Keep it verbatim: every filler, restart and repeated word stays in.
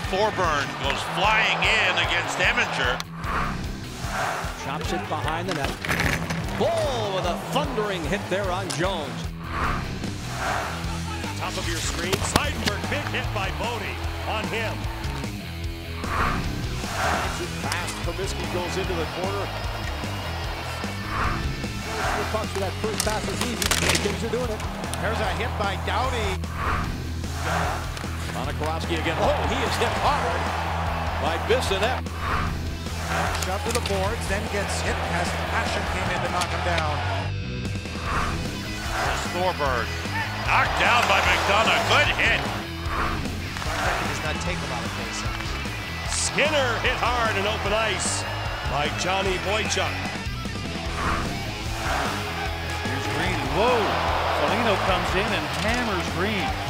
Thorburn goes flying in against Eminger. Chops it behind the net. Bull with a thundering hit there on Jones. Top of your screen, Seidenberg, big hit by Bodie on him. It's it past, Comiskey goes into the corner. The pucks for that first pass is easy. The Kings are doing it. There's a hit by Doughty. Monakorowski again. Oh, he is hit hard by Bissonnette. Shoved to the boards, then gets hit as Passion came in to knock him down. Thorburn knocked down by McDonough. Good hit. He does not take a lot of face-offs. Skinner hit hard in open ice by Johnny Boychuk. Here's Green. Whoa! Foligno comes in and hammers Green.